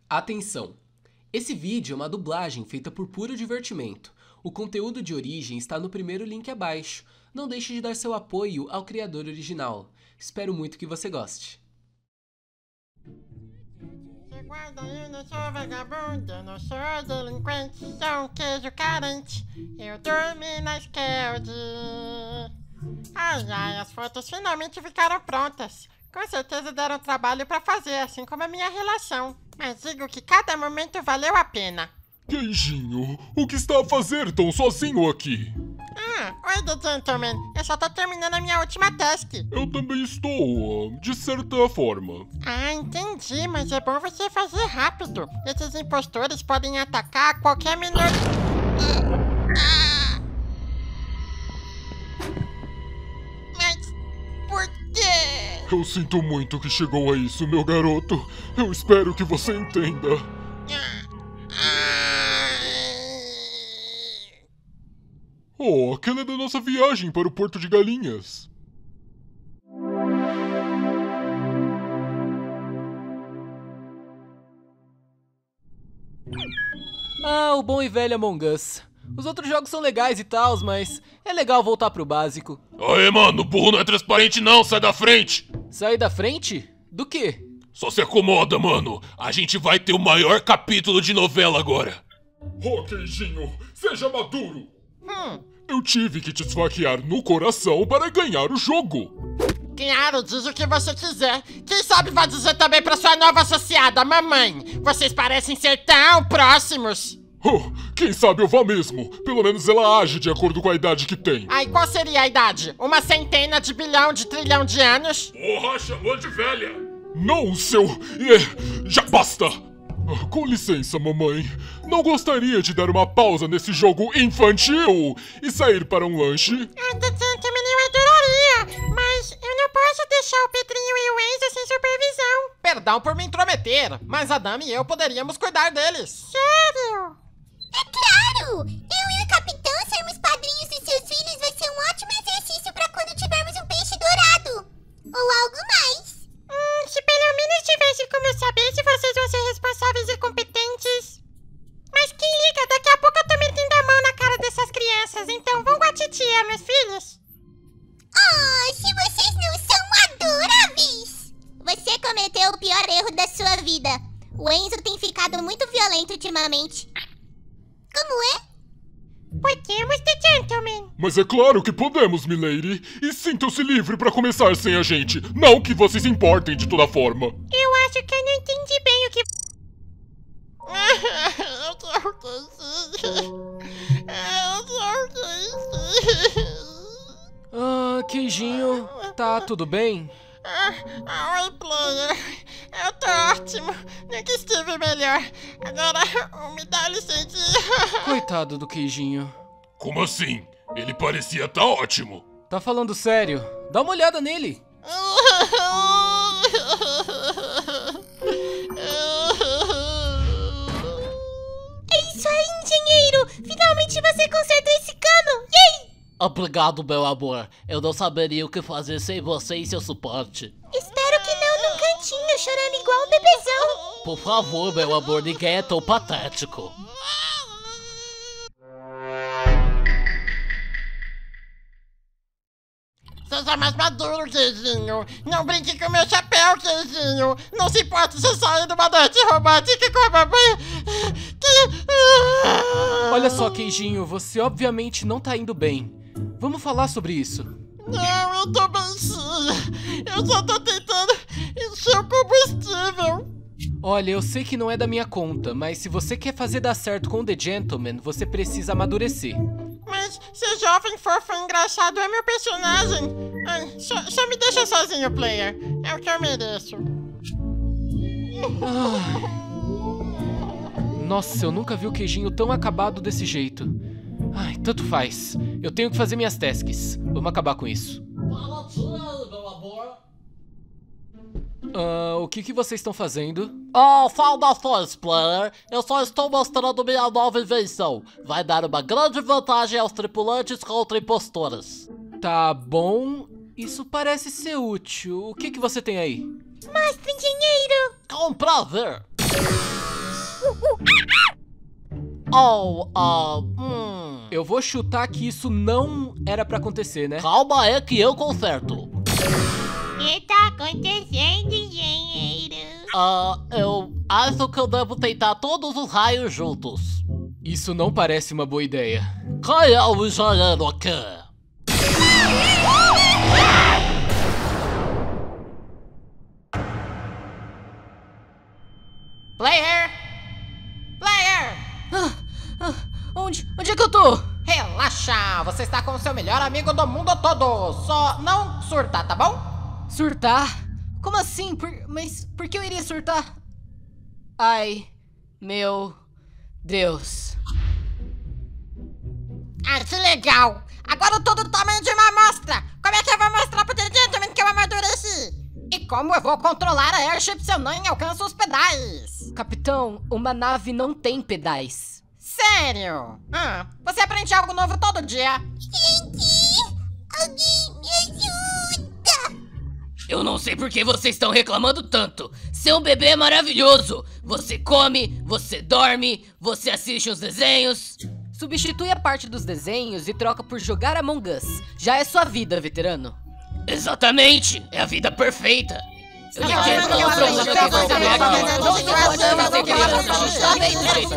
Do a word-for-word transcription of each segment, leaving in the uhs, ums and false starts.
Atenção! Esse vídeo é uma dublagem feita por puro divertimento. O conteúdo de origem está no primeiro link abaixo. Não deixe de dar seu apoio ao criador original. Espero muito que você goste. Se guarda, eu não sou vagabundo, eu não sou delinquente, sou um queijo carente. Eu dormi na Skeld. Ai, ai, as fotos finalmente ficaram prontas. Com certeza deram trabalho pra fazer, assim como a minha relação. Mas digo que cada momento valeu a pena. Queijinho, o que está a fazer tão sozinho aqui? Ah, oi, The Gentleman. Eu só tô terminando a minha última task. Eu também estou, de certa forma. Ah, entendi, mas é bom você fazer rápido. Esses impostores podem atacar a qualquer minuto. Ah. Mas por quê? Eu sinto muito que chegou a isso, meu garoto. Eu espero que você entenda. Oh, aquela é da nossa viagem para o Porto de Galinhas. Ah, o bom e velho Among Us. Os outros jogos são legais e tals, mas é legal voltar pro básico. Aê, mano, o burro não é transparente não, sai da frente! Sair da frente? Do quê? Só se acomoda, mano. A gente vai ter o maior capítulo de novela agora. Oh, Queijinho, seja maduro. Hum, Eu tive que te esfaquear no coração para ganhar o jogo. claro, diz o que você quiser. Quem sabe vai dizer também pra sua nova associada, mamãe. Vocês parecem ser tão próximos. Oh, quem sabe eu vá mesmo. Pelo menos ela age de acordo com a idade que tem. Ai, qual seria a idade? Uma centena de bilhão de trilhão de anos? Porra, chamou de velha. Não, seu... É, já basta. Ah, com licença, mamãe. Não gostaria de dar uma pausa nesse jogo infantil e sair para um lanche? Ah, The Gentleman, eu adoraria. Mas eu não posso deixar o Pedrinho e o Enzo sem supervisão. Perdão por me intrometer, mas a Dami e eu poderíamos cuidar deles. Sério? É claro! Eu e o capitão sermos padrinhos de seus filhos vai ser um ótimo exercício pra quando tivermos um peixe dourado. Ou algo mais. Hum, se pelo menos tivesse como eu saber se vocês vão ser responsáveis e competentes. Mas quem liga, daqui a pouco eu tô metendo a mão na cara dessas crianças, então vão com a titia, meus filhos. Oh, se vocês não são adoráveis! Você cometeu o pior erro da sua vida. O Enzo tem ficado muito violento ultimamente. Como é? Podemos, The Gentleman. Mas é claro que podemos, milady. E sintam-se livre para começar sem a gente. Não que vocês se importem de toda forma. Eu acho que eu não entendi bem o que... Eu quero queijinho. Eu quero queijinho. Ah, Queijinho, tá tudo bem? Ah, oi, player. Eu tô ótimo. Nunca estive melhor. Agora, me dá licença. Coitado do Queijinho. Como assim? Ele parecia tá ótimo. Tá falando sério? Dá uma olhada nele. É isso aí, engenheiro! Finalmente você consertou esse cano! Yay! Obrigado, meu amor. Eu não saberia o que fazer sem você e seu suporte. Espero que não num cantinho, chorando igual um bebezão. Por favor, meu amor, ninguém é tão patético. Seja mais maduro, Queijinho. Não brinque com meu chapéu, Queijinho. Não se importe se sair numa noite romântica com a mamãe. Que... Olha só, Queijinho, você obviamente não tá indo bem. Vamos falar sobre isso. Não, eu tô bem sim. Eu só tô tentando encher o combustível. Olha, eu sei que não é da minha conta, mas se você quer fazer dar certo com The Gentleman, você precisa amadurecer. Mas ser jovem, fofo e engraçado é meu personagem. Ai, só, só me deixa sozinho, player. É o que eu mereço. Nossa, eu nunca vi o Queijinho tão acabado desse jeito. Ai, tanto faz. Eu tenho que fazer minhas tasks. Vamos acabar com isso. meu amor. Ah, o que que vocês estão fazendo? Oh, saudações, player. Eu só estou mostrando minha nova invenção. Vai dar uma grande vantagem aos tripulantes contra impostoras. Tá bom. Isso parece ser útil. O que que você tem aí? Mostra, engenheiro! Com prazer. Oh, ah, hum. Eu vou chutar que isso não era pra acontecer, né? Calma aí que eu conserto. O que tá acontecendo, engenheiro? Ah, eu acho que eu devo tentar todos os raios juntos. Isso não parece uma boa ideia. Quem é o engenheiro aqui? Player! Player! Ah, ah, onde? Onde é que eu tô? Relaxa, você está com o seu melhor amigo do mundo todo. Só não surtar, tá bom? Surtar? Como assim? Por, mas por que eu iria surtar? Ai, meu Deus. Ah, que legal! Agora tudo do tamanho de uma amostra! Como é que eu vou mostrar pro The Gentleman que eu amadureci? E como eu vou controlar a Airship se eu não alcanço os pedais? Capitão, uma nave não tem pedais. Sério? Ah, você aprende algo novo todo dia. Gente, alguém me ajuda! Eu não sei por que vocês estão reclamando tanto. Seu bebê é maravilhoso. Você come, você dorme, você assiste os desenhos. Substitui a parte dos desenhos e troca por jogar Among Us. Já é sua vida, veterano. Exatamente, é a vida perfeita. Eu já quero falar pra você que você é aqui. Não se pode fazer criança justamente do jeito que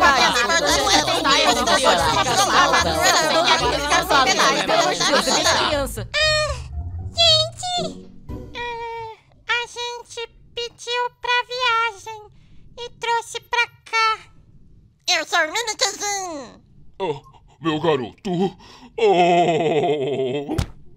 criança. Gente! A gente pediu pra viagem e trouxe pra cá. Eu sou o Miniquezinho. Oh, meu garoto. Oh.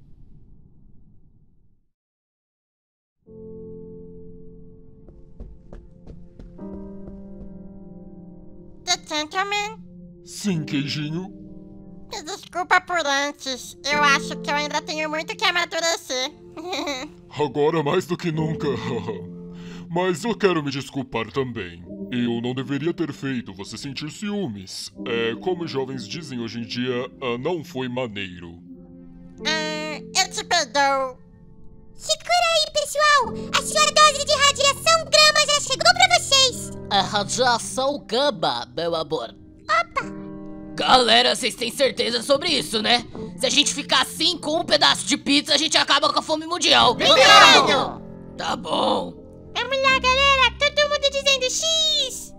The Gentleman, Sim, queijinho. me desculpa por antes. Eu acho que eu ainda tenho muito que amadurecer. Agora mais do que nunca. Mas eu quero me desculpar também. Eu não deveria ter feito você sentir ciúmes. É, como os jovens dizem hoje em dia, ah, não foi maneiro. Ah, eu te perdoo. Segura aí, pessoal! A sua dose de radiação gama já chegou pra vocês! É radiação gama, meu amor. Galera, vocês têm certeza sobre isso, né? Se a gente ficar assim com um pedaço de pizza, a gente acaba com a fome mundial. Obrigado! Tá bom. Vamos lá, galera! Todo mundo dizendo X!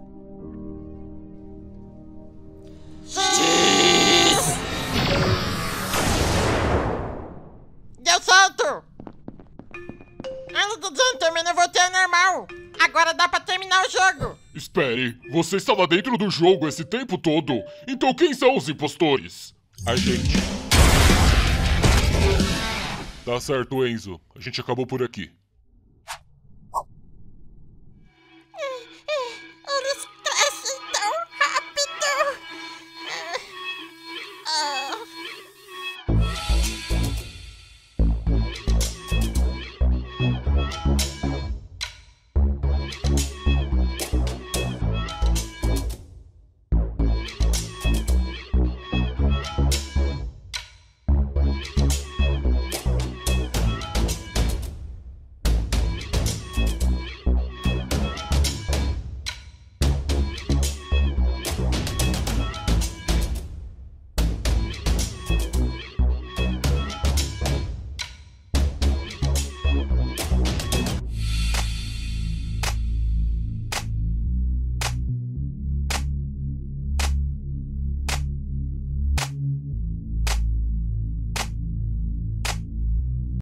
Deu certo! Ainda The Gentleman, eu voltei ao normal. Agora dá pra terminar o jogo. Espere, você estava dentro do jogo esse tempo todo. Então quem são os impostores? A gente. Tá certo, Enzo. A gente acabou por aqui.